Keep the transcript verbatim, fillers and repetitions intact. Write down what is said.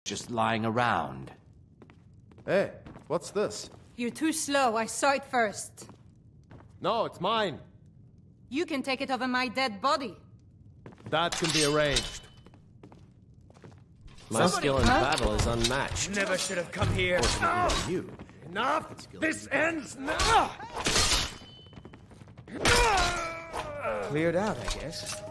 just lying around. Hey, what's this? You're too slow. I saw it first. No, it's mine. You can take it over my dead body. That can be arranged. My skill in battle is unmatched. Never should have come here. You. Enough! This ends now! Cleared out, I guess.